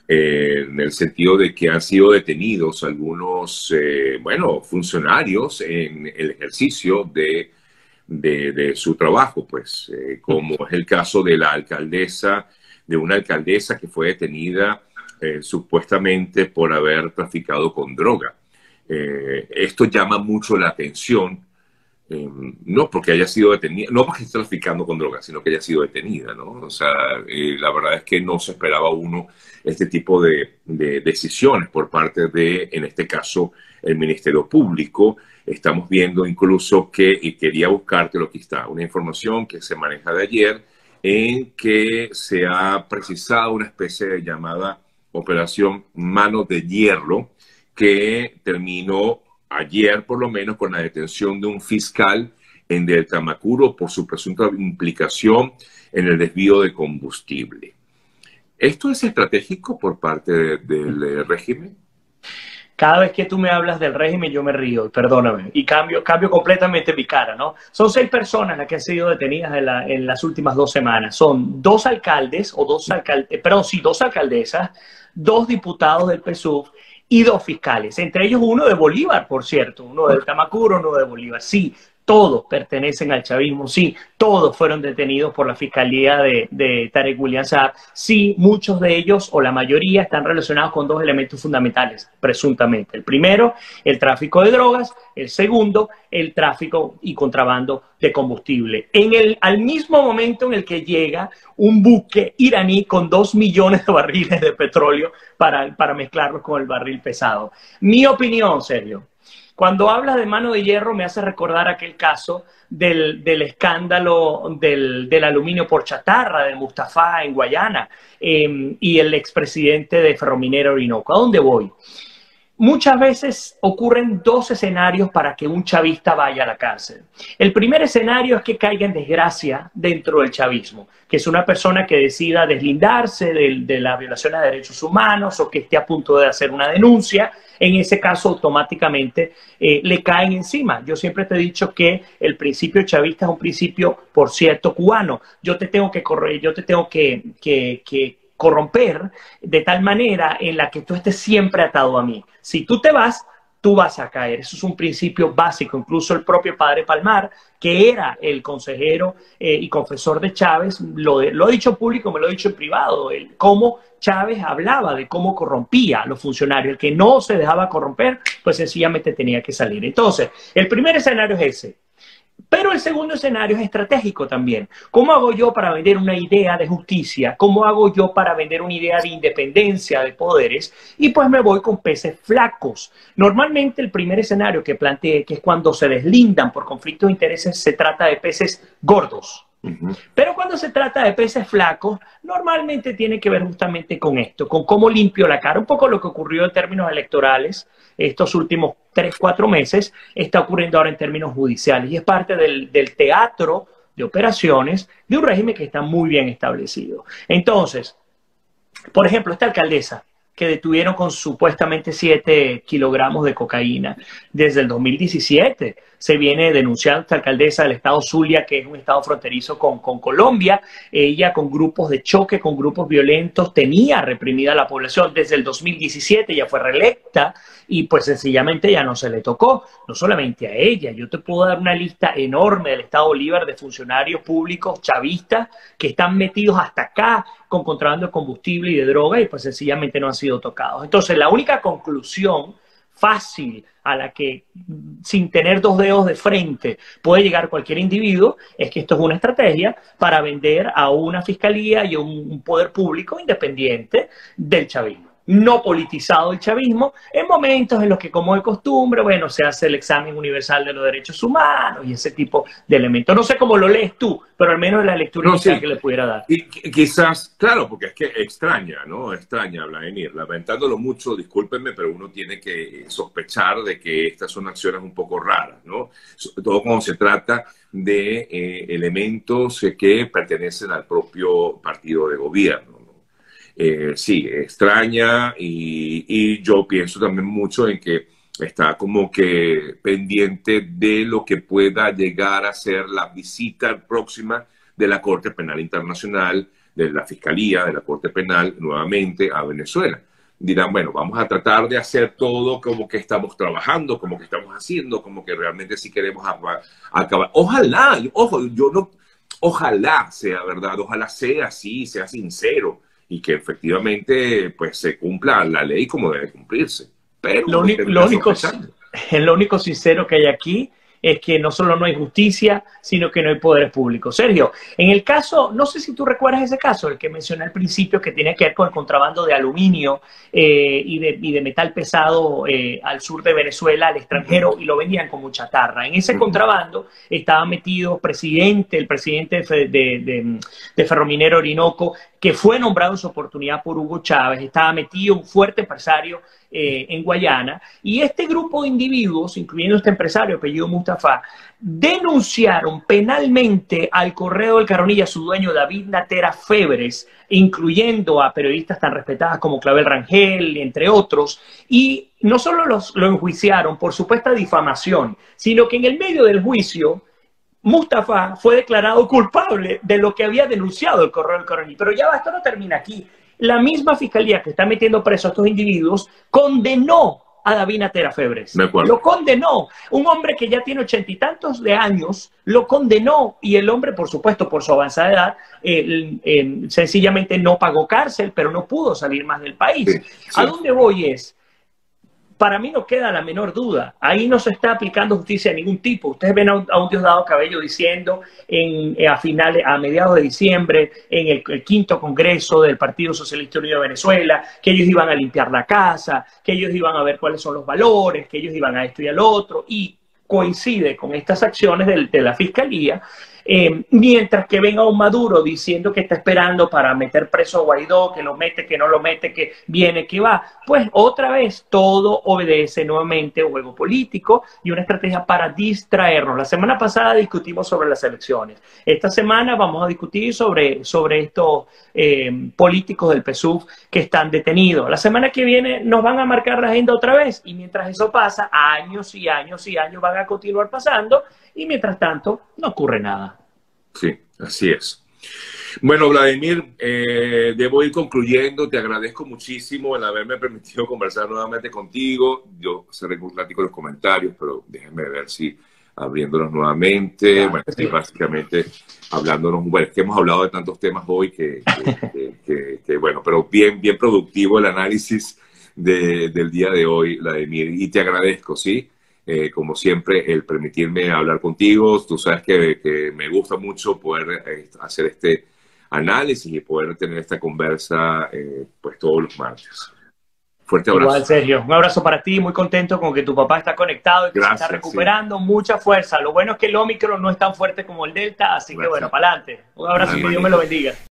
en el sentido de que han sido detenidos algunos, bueno, funcionarios en el ejercicio de su trabajo, pues, como es el caso de la alcaldesa, de una alcaldesa que fue detenida supuestamente por haber traficado con droga. Esto llama mucho la atención, no porque haya sido detenida, no porque esté traficando con drogas, sino que haya sido detenida, ¿no? O sea, la verdad es que no se esperaba uno este tipo de decisiones por parte de, en este caso, el Ministerio Público. Estamos viendo incluso que, y quería buscarte lo que está, una información que se maneja de ayer, en que se ha precisado una especie de llamada Operación Mano de Hierro, que terminó ayer por lo menos con la detención de un fiscal en Del Tamacuro por su presunta implicación en el desvío de combustible. ¿Esto es estratégico por parte del régimen? Cada vez que tú me hablas del régimen, yo me río, perdóname, y cambio completamente mi cara, ¿no? Son 6 personas las que han sido detenidas en las últimas 2 semanas. Son 2 alcaldes, o 2 alcaldes, perdón, sí, 2 alcaldesas, 2 diputados del PSUV y 2 fiscales. Entre ellos uno de Bolívar, por cierto, uno del Tamacuro, uno de Bolívar. Sí, todos pertenecen al chavismo, sí, todos fueron detenidos por la fiscalía de Tarek William Saab, sí, muchos de ellos o la mayoría están relacionados con 2 elementos fundamentales, presuntamente. El primero, el tráfico de drogas, el segundo, el tráfico y contrabando de combustible. Al mismo momento en el que llega un buque iraní con 2 millones de barriles de petróleo para mezclarlos con el barril pesado. Mi opinión, Sergio. Cuando hablas de mano de hierro me hace recordar aquel caso del escándalo del aluminio por chatarra de Mustafa en Guayana y el expresidente de Ferrominera Orinoco. ¿A dónde voy? Muchas veces ocurren 2 escenarios para que un chavista vaya a la cárcel. El primer escenario es que caiga en desgracia dentro del chavismo, que es una persona que decida deslindarse de la violación a derechos humanos o que esté a punto de hacer una denuncia. En ese caso, automáticamente le caen encima. Yo siempre te he dicho que el principio chavista es un principio, por cierto, cubano. Yo te tengo que correr, yo te tengo que corromper de tal manera en la que tú estés siempre atado a mí. Si tú te vas, tú vas a caer. Eso es un principio básico. Incluso el propio padre Palmar, que era el consejero y confesor de Chávez, lo ha dicho público, me lo ha dicho en privado, cómo Chávez hablaba de cómo corrompía a los funcionarios. El que no se dejaba corromper, pues sencillamente tenía que salir. Entonces, el primer escenario es ese. Pero el segundo escenario es estratégico también. ¿Cómo hago yo para vender una idea de justicia? ¿Cómo hago yo para vender una idea de independencia de poderes? Y pues me voy con peces flacos. Normalmente el primer escenario que planteé, que es cuando se deslindan por conflictos de intereses, se trata de peces gordos. Pero cuando se trata de peces flacos, normalmente tiene que ver justamente con esto, con cómo limpio la cara. Un poco lo que ocurrió en términos electorales estos últimos 3, 4 meses, está ocurriendo ahora en términos judiciales. Y es parte del teatro de operaciones de un régimen que está muy bien establecido. Entonces, por ejemplo, esta alcaldesa que detuvieron con supuestamente 7 kilogramos de cocaína desde el 2017. Se viene denunciando esta alcaldesa del estado Zulia, que es un estado fronterizo con Colombia. Ella, con grupos de choque, con grupos violentos, tenía reprimida a la población desde el 2017. Ella fue reelecta y pues sencillamente ya no se le tocó. No solamente a ella, yo te puedo dar una lista enorme del estado Bolívar de funcionarios públicos chavistas que están metidos hasta acá con contrabando de combustible y de droga y pues sencillamente no han sido tocados. Entonces, la única conclusión fácil a la que, sin tener 2 dedos de frente, puede llegar cualquier individuo, es que esto es una estrategia para vender a una fiscalía y a un poder público independiente del chavismo. No politizado el chavismo, en momentos en los que, como de costumbre, bueno, se hace el examen universal de los derechos humanos y ese tipo de elementos. No sé cómo lo lees tú, pero al menos es la lectura inicial que le pudiera dar. Y quizás, claro, porque es que extraña, ¿no? Extraña, Vladimir. Lamentándolo mucho, discúlpenme, pero uno tiene que sospechar de que estas son acciones un poco raras, ¿no? Sobre todo cuando se trata de elementos que pertenecen al propio partido de gobierno. Sí, extraña y yo pienso también mucho en que está como que pendiente de lo que pueda llegar a ser la visita próxima de la Corte Penal Internacional de la Fiscalía, de la Corte Penal, nuevamente a Venezuela. Dirán, bueno, vamos a tratar de hacer todo como que estamos trabajando, como que estamos haciendo, como que realmente sí queremos acabar. Ojalá, ojo, yo no, ojalá sea verdad, ojalá sea así, sea sincero y que efectivamente pues se cumpla la ley como debe cumplirse. Pero Lo único sincero que hay aquí es que no solo no hay justicia, sino que no hay poderes públicos. Sergio, en el caso, no sé si tú recuerdas ese caso, el que mencioné al principio, que tiene que ver con el contrabando de aluminio y de metal pesado al sur de Venezuela, al extranjero, y lo vendían como chatarra. En ese contrabando estaba metido el presidente de Ferrominero Orinoco, que fue nombrado en su oportunidad por Hugo Chávez, estaba metido un fuerte empresario en Guayana, y este grupo de individuos, incluyendo este empresario apellido Mustafa, denunciaron penalmente al Correo del Caronilla, su dueño David Natera Febres, incluyendo a periodistas tan respetadas como Clavel Rangel, entre otros, y no solo lo enjuiciaron por supuesta difamación, sino que en el medio del juicio Mustafa fue declarado culpable de lo que había denunciado el Correo del Caronilla. Pero ya va, esto no termina aquí. La misma fiscalía que está metiendo preso a estos individuos condenó a David Natera Febres. Lo condenó. Un hombre que ya tiene 80 y tantos de años, lo condenó. Y el hombre, por supuesto, por su avanzada edad, sencillamente no pagó cárcel, pero no pudo salir más del país. Sí, sí. ¿A dónde voy es? Para mí no queda la menor duda. Ahí no se está aplicando justicia de ningún tipo. Ustedes ven a un Diosdado Cabello diciendo a mediados de diciembre, en el quinto congreso del Partido Socialista Unido de Venezuela, que ellos iban a limpiar la casa, que ellos iban a ver cuáles son los valores, que ellos iban a esto y al otro, y coincide con estas acciones de la Fiscalía, mientras que ven a un Maduro diciendo que está esperando para meter preso a Guaidó, que lo mete, que no lo mete, que viene, que va, pues otra vez todo obedece nuevamente a un juego político y una estrategia para distraernos. La semana pasada discutimos sobre las elecciones. Esta semana vamos a discutir sobre estos políticos del PSUV que están detenidos. La semana que viene nos van a marcar la agenda otra vez, y mientras eso pasa, años y años y años van a continuar pasando, y mientras tanto no ocurre nada. Sí, así es. Bueno, Vladimir, debo ir concluyendo. Te agradezco muchísimo el haberme permitido conversar nuevamente contigo. Yo cerré un ratito los comentarios, pero déjenme ver si abriéndolos nuevamente. Claro, bueno, sí. Básicamente hablándonos, bueno, es que hemos hablado de tantos temas hoy que bueno, pero bien productivo el análisis del día de hoy, Vladimir, y te agradezco, ¿sí? Como siempre, el permitirme hablar contigo. Tú sabes que me gusta mucho poder hacer este análisis y poder tener esta conversa pues todos los martes. Fuerte abrazo. Igual, Sergio. Un abrazo para ti. Muy contento con que tu papá está conectado y que se está recuperando. Sí. Mucha fuerza. Lo bueno es que el Omicron no es tan fuerte como el Delta, así que bueno, para adelante. Un abrazo y que Dios me lo bendiga.